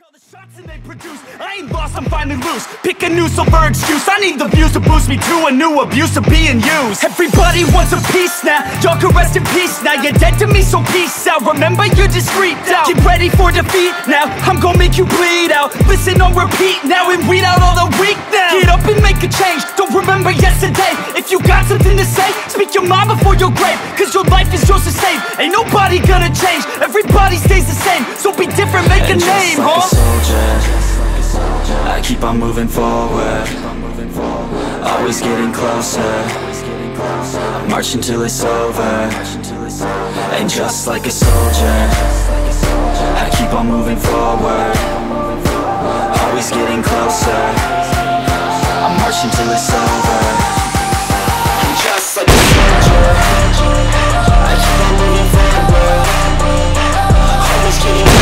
all the shots and they produce. I ain't lost, I'm finally loose. Pick a new silver excuse. I need the views to boost me to a new abuse of being used. Everybody wants a piece now. Y'all can rest in peace now. You're dead to me, so peace out. Remember, you're discreet out. Get ready for defeat now. I'm gonna make you bleed out. Listen on repeat now and weed out all the weak now. Get up and make a change. Don't remember yesterday. If you got something to say, speak your mind before your grave. Cause your life is yours to save. Ain't nobody gonna change. Everybody stays the same. So be different, make a name, huh? I keep on moving forward, always getting closer. I march until it's over, and just like a soldier, I keep on moving forward, always getting closer. I march until it's over, and just like a soldier, I keep on moving forward, always getting closer.